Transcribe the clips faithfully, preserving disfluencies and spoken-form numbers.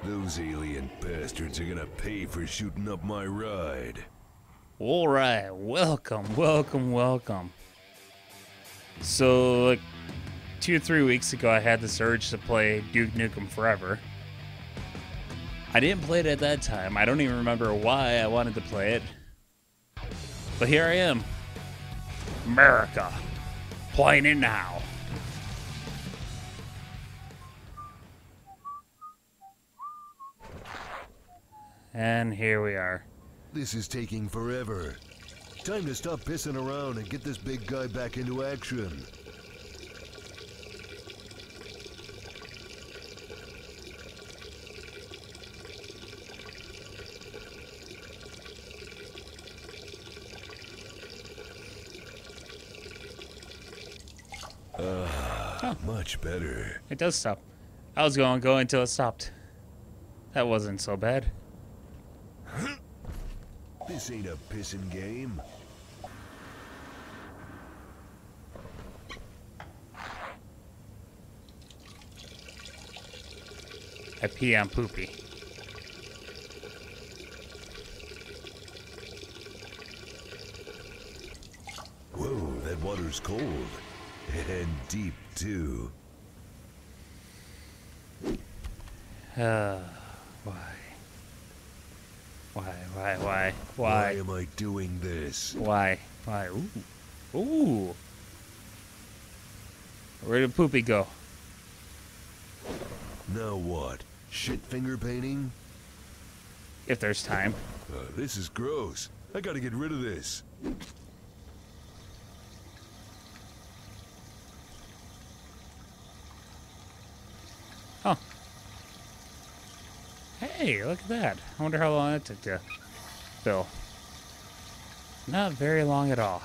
Those alien bastards are gonna pay for shooting up my ride. All right, welcome, welcome, welcome. So, like, two or three weeks ago, I had this urge to play Duke Nukem Forever. I didn't play it at that time. I don't even remember why I wanted to play it. But here I am. America. Playing it now. And here we are. This is taking forever. Time to stop pissing around and get this big guy back into action. Ah, uh, oh. Much better. It does stop. I was going to go until it stopped. That wasn't so bad. This ain't a pissing game. I pee on Poopy. Whoa, that water's cold. And deep, too. Uh, why? Why, why, why, why? Why am I doing this? Why? Why? Ooh. Ooh. Where did Poopy go? Now what? Shit finger painting? If there's time. Uh, this is gross. I gotta get rid of this. Oh. Hey, look at that. I wonder how long that took to fill. Not very long at all.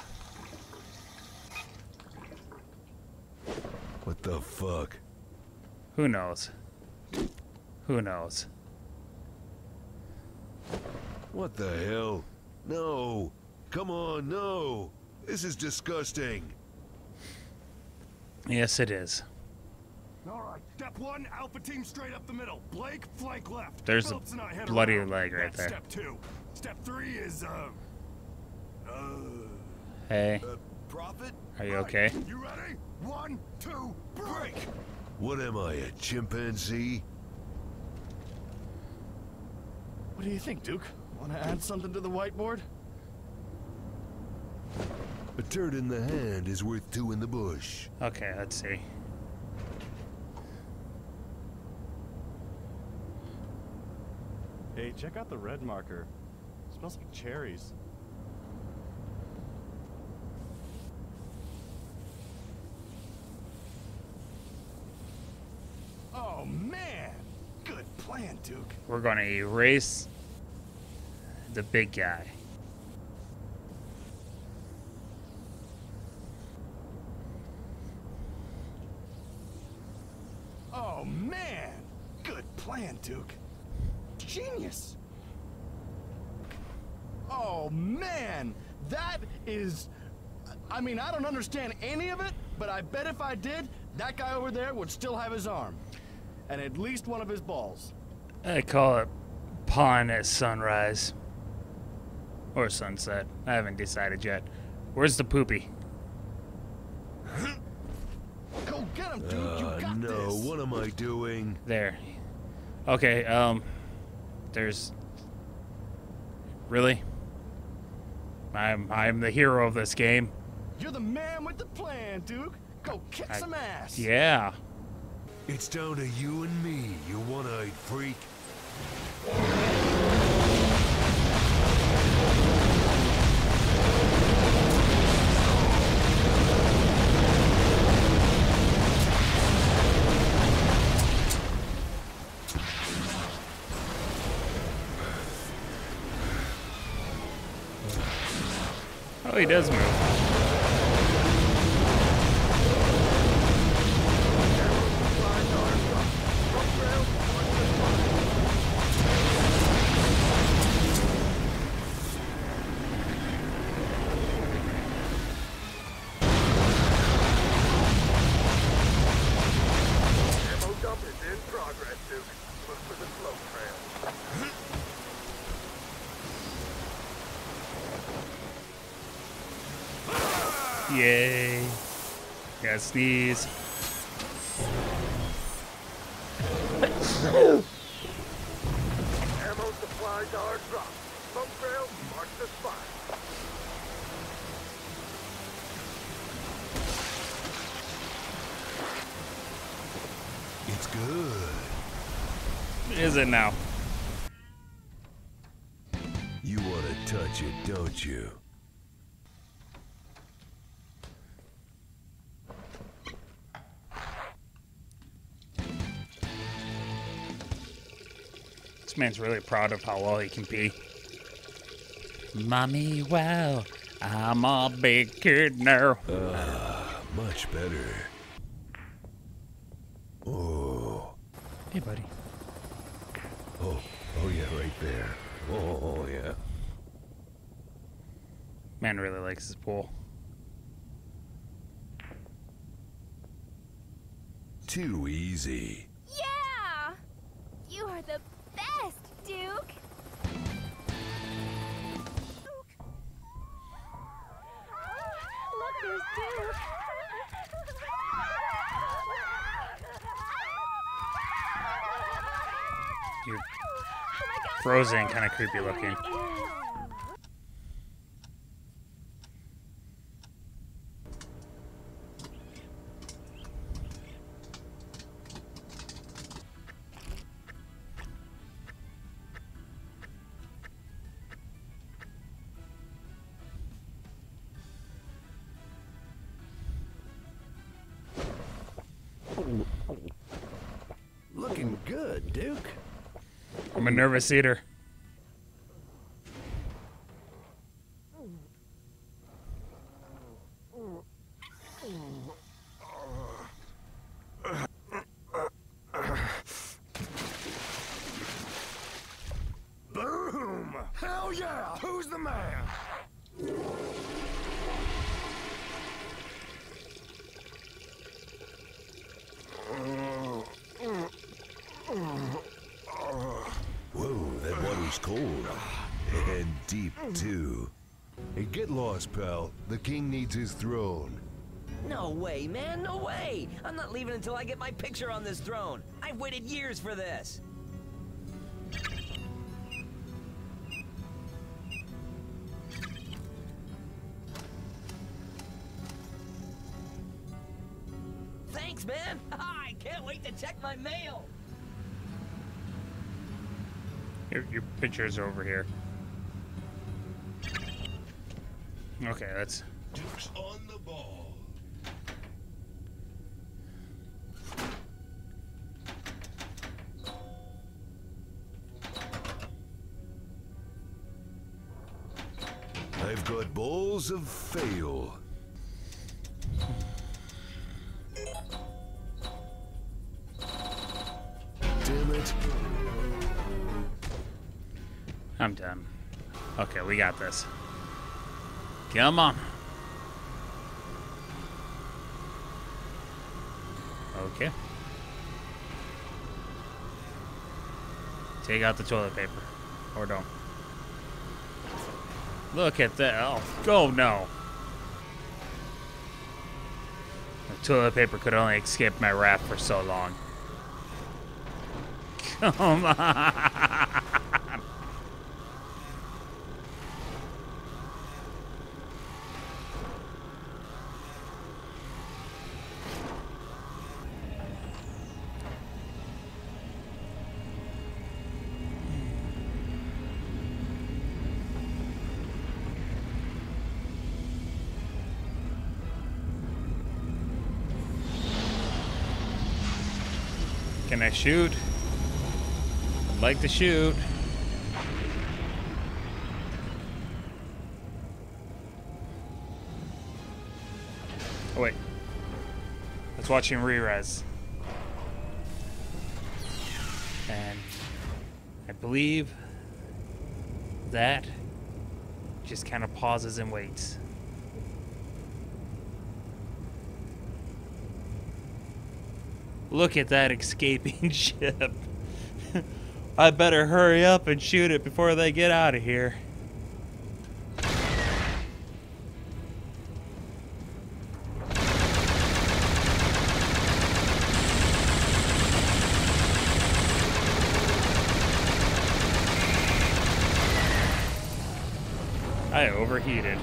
What the fuck? Who knows? Who knows? What the hell? No! Come on, no! This is disgusting! Yes, it is. All right, step one, Alpha team straight up the middle. Blake, flank left. There's Phillips a and I head bloody around. leg right That's there. Step two. Step three is, uh... Uh... Hey, uh Prophet? are you Right. okay? You ready? One, two, break! What am I, a chimpanzee? What do you think, Duke? Want to add something to the whiteboard? A turd in the hand is worth two in the bush. Okay, let's see. Hey, check out the red marker. It smells like cherries. Oh, man! Good plan, Duke. We're going to erase the big guy. Oh, man! Good plan, Duke. Genius! Oh, man! That is... I mean, I don't understand any of it, but I bet if I did, that guy over there would still have his arm. And at least one of his balls. I call it pawn at sunrise. Or sunset. I haven't decided yet. Where's the Poopy? Go get him, Duke! Uh, You got no, this! what am I doing? There. Okay, um... There's... Really? I'm, I'm the hero of this game. You're the man with the plan, Duke! Go kick I, some ass! Yeah. It's down to you and me, you one-eyed freak. Oh, he does move. Ammo dump is in progress, Duke. Look for the smoke trail. Yay. Gotta sneeze. Ammo supplies are dropped. Smoke trail, mark the spot. It's good. Is it now? You want to touch it, don't you? This man's really proud of how well he can pee. Mommy, wow, I'm a big kid now. Ah, much better. Oh. Hey, buddy. Oh, oh yeah, right there. Oh, oh yeah. Man really likes his pool. Too easy. Yeah! You are the best, Duke! Look, there's Duke! You're frozen, kind of creepy looking. Looking good, Duke. I'm a nervous eater. Boom! Hell yeah! Who's the man? Whoa, that water's cold. And deep, too. Hey, get lost, pal. The king needs his throne. No way, man, no way! I'm not leaving until I get my picture on this throne. I've waited years for this. Thanks, man! I can't wait to check my mail! Your, your pictures are over here. Okay, that's... Duke's on the ball. I've got balls of fail. Damn it. I'm done. Okay, we got this. Come on. Okay. Take out the toilet paper. Or don't. Look at that. Oh, go no. The toilet paper could only escape my wrath for so long. Come on. Can I shoot? I'd like to shoot. Oh wait. Let's watch him re-res. And I believe that just kind of pauses and waits. Look at that escaping ship. I better hurry up and shoot it before they get out of here. I overheated.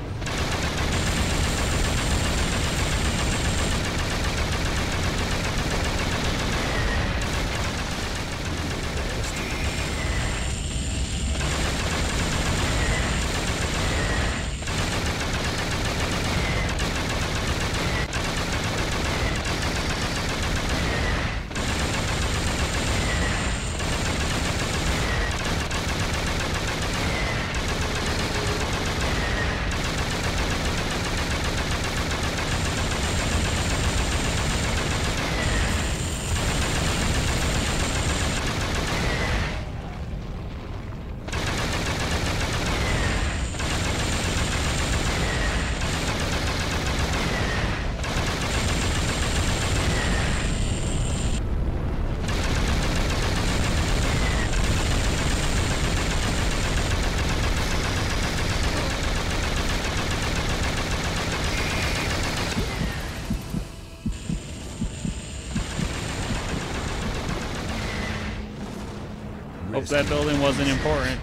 Hope that building wasn't important.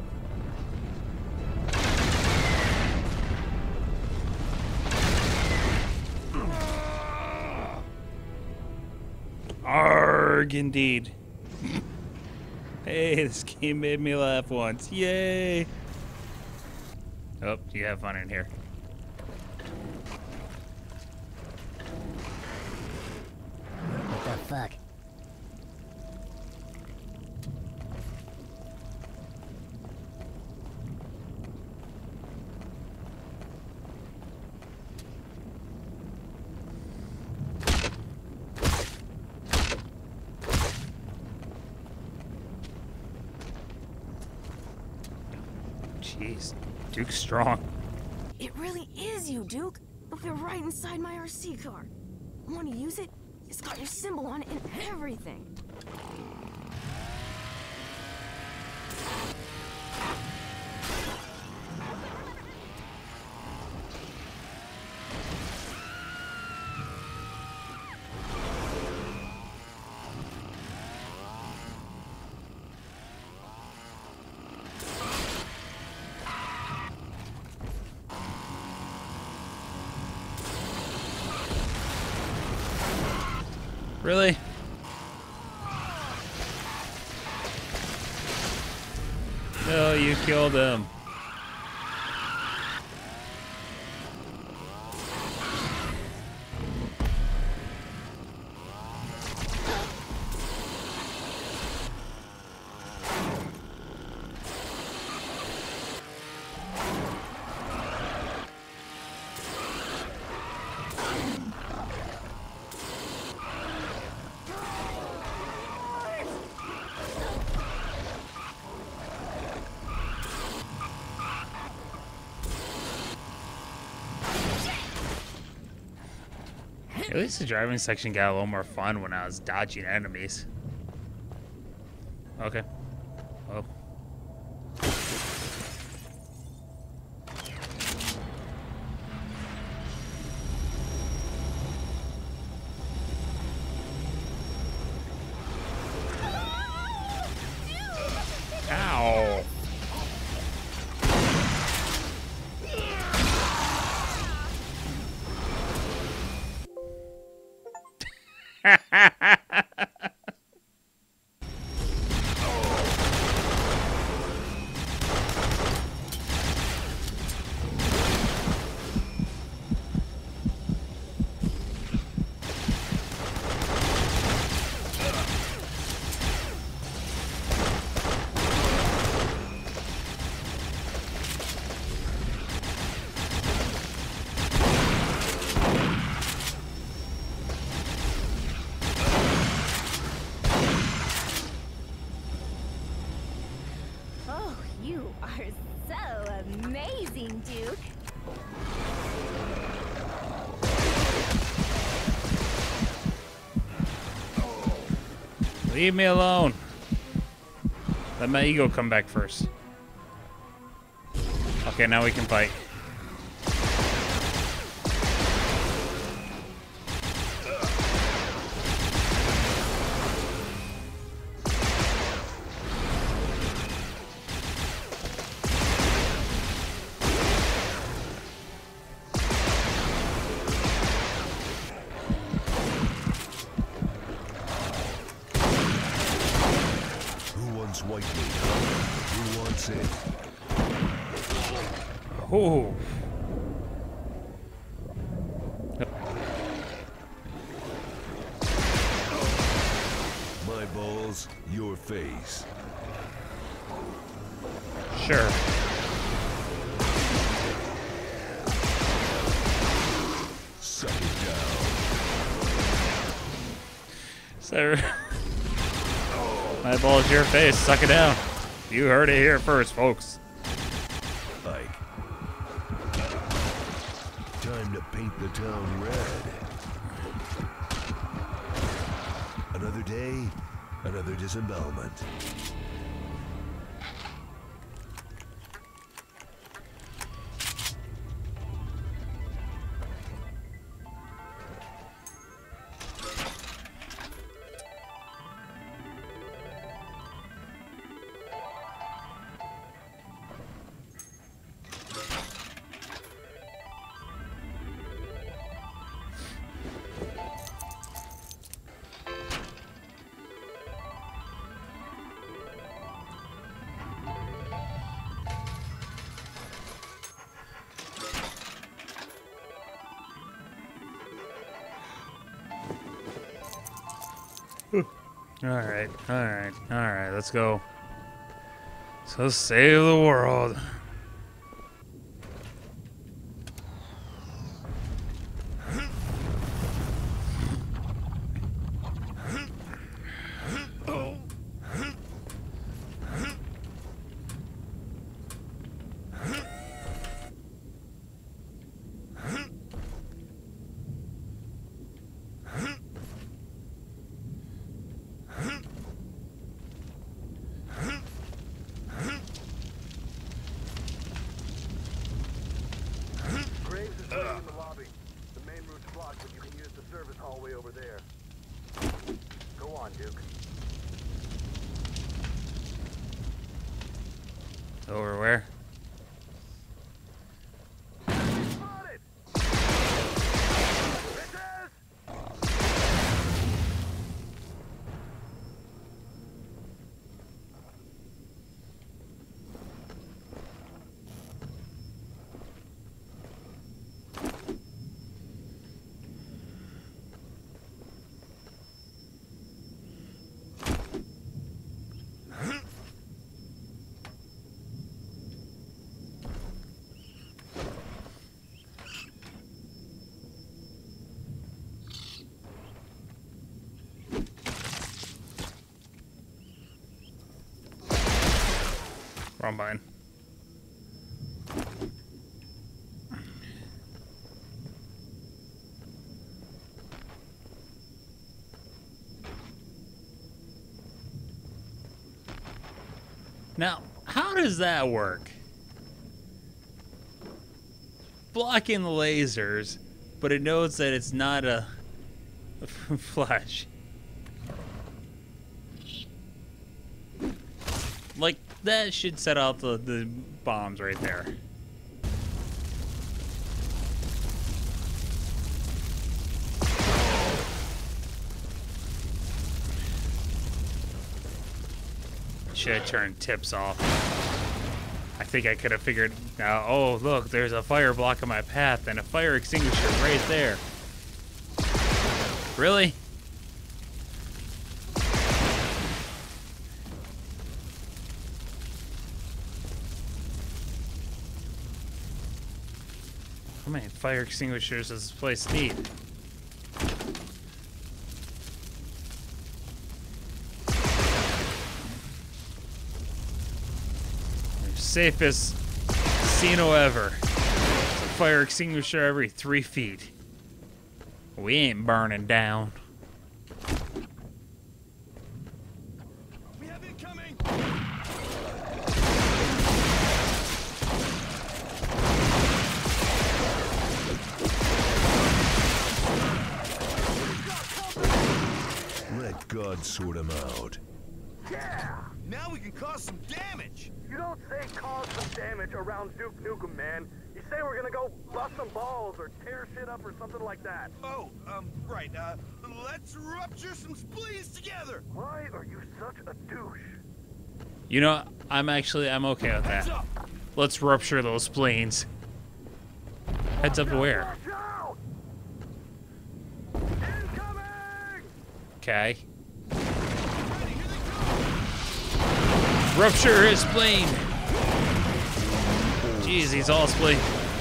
Arg, indeed. Hey, this game made me laugh once. Yay! Oh, you have fun in here. What the fuck? Jeez, Duke's strong. It really is you, Duke. It fit right inside my R C car. Want to use it? It's got your symbol on it and everything. Really? No, you killed him. At least the driving section got a little more fun when I was dodging enemies. Okay. Oh. Ow. Oh, you are so amazing, Duke. Leave me alone. Let my ego come back first. Okay, now we can fight. wants white meat. Who wants it? Oh. My balls, your face. Sure. Suck it down. So, my ball's your face. Suck it down. You heard it here first, folks. Ike. Time to paint the town red. Another day, another disembowelment. Alright, alright, alright, let's go. Let's go save the world. Over where? Wrong button. Now, how does that work? Blocking the lasers, but it knows that it's not a, a flash. Like, that should set out the, the bombs right there. Should have turned tips off. I think I could have figured out, oh, look, there's a fire blocking my path and a fire extinguisher right there. Really? How many fire extinguishers does this place need? Safest casino ever. It's a fire extinguisher every three feet. We ain't burning down. We have incoming! Let God sort him out. Yeah! Now we can cause some damage! You don't say cause some damage around Duke Nukem, man. You say we're gonna go bust some balls or tear shit up or something like that. Oh, um, right, uh, let's rupture some spleens together! Why are you such a douche? You know, I'm actually, I'm okay with that. Let's rupture those planes. Heads up to where? Okay. Rupture his plane. Jeez, he's all split.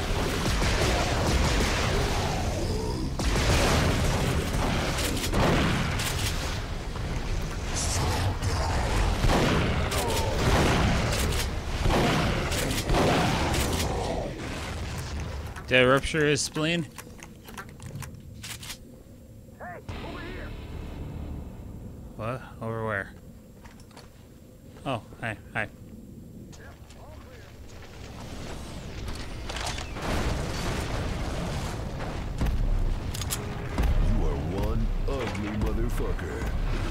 Did I rupture his spleen? Hey, over here. What? Over where? Oh, hi, hi. You are one ugly motherfucker.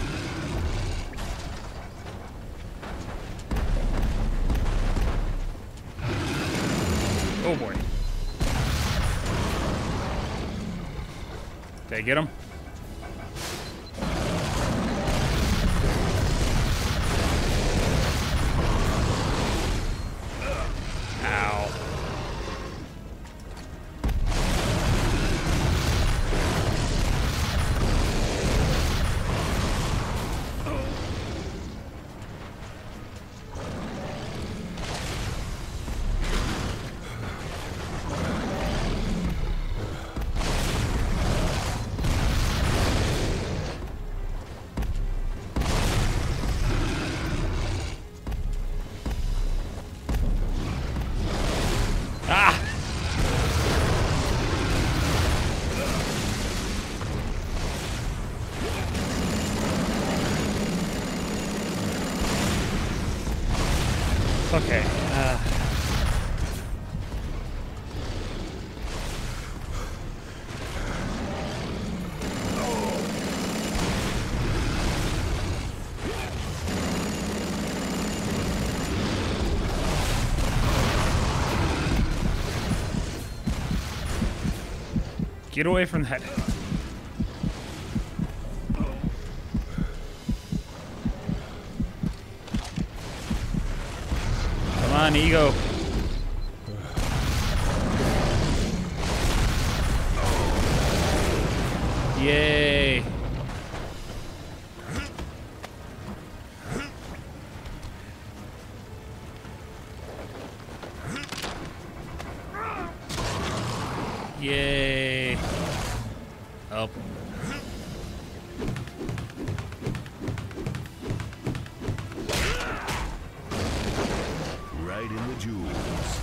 Oh boy. Did I get him? Ow. Ah! Okay. Uh. Get away from that. Come on, ego. Yay. Yay. Oh. Right in the jewels.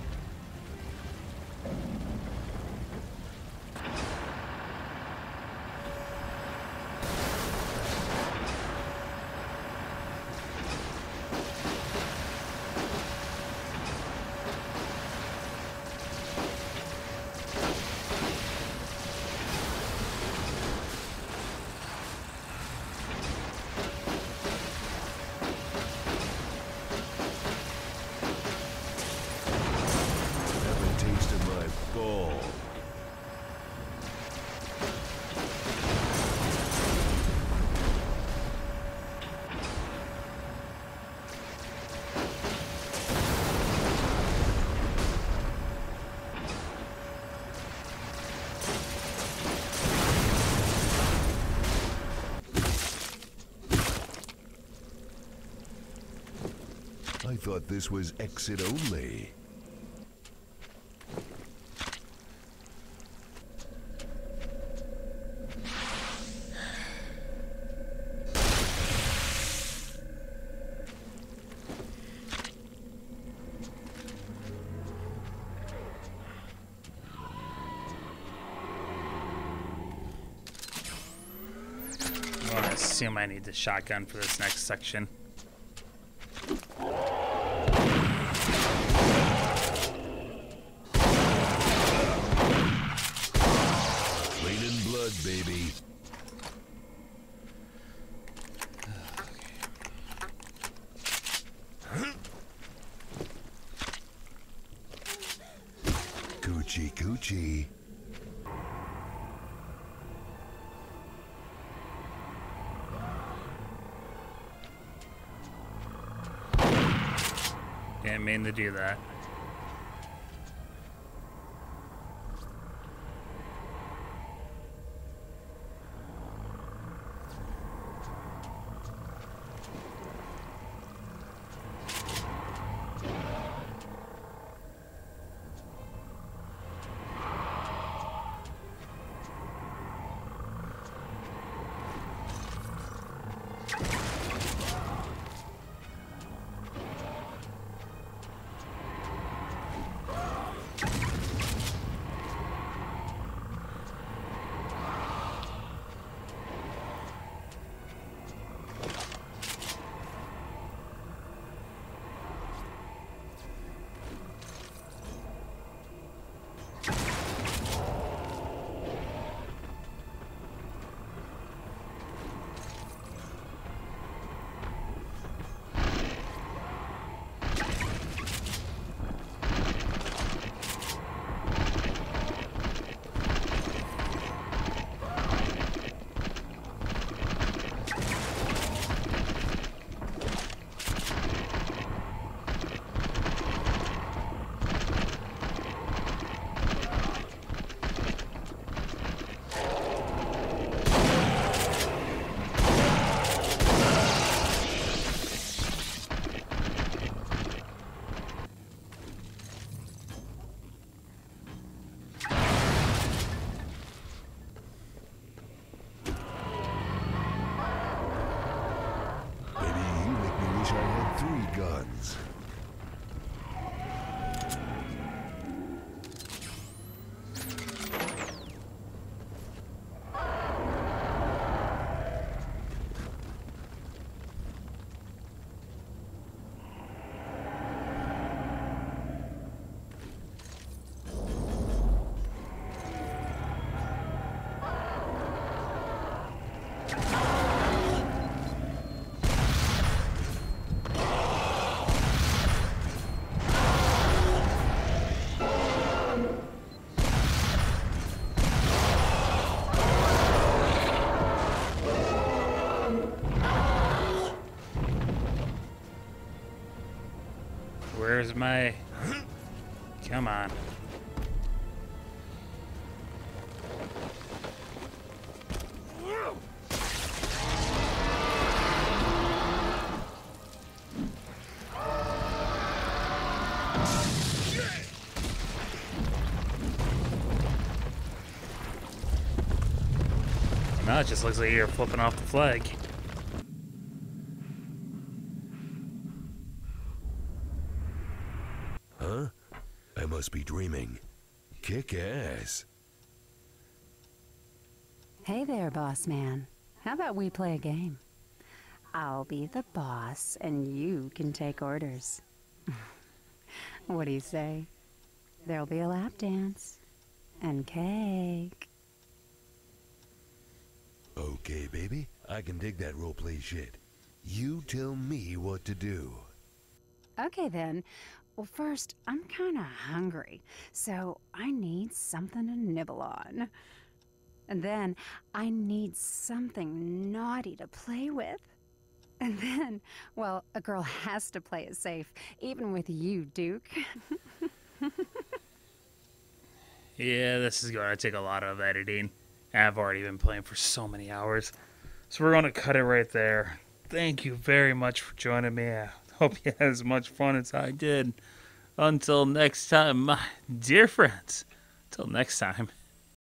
Haven't tasted my ball. I thought this was exit only. I assume I need the shotgun for this next section. Raining blood, baby. Coochie coochie. Didn't mean to do that. Three guns. Where's my... Come on. Now it just looks like you're flipping off the flag. Huh? I must be dreaming. Kick ass. Hey there, boss man. How about we play a game? I'll be the boss, and you can take orders. What do you say? There'll be a lap dance. And cake. Okay, baby. I can dig that roleplay shit. You tell me what to do. Okay, then. Well, first, I'm kinda hungry, so I need something to nibble on. And then, I need something naughty to play with. And then, well, a girl has to play it safe, even with you, Duke. Yeah, this is going to take a lot of editing. I've already been playing for so many hours. So we're going to cut it right there. Thank you very much for joining me. I hope you had as much fun as I did. Until next time, my dear friends. Until next time.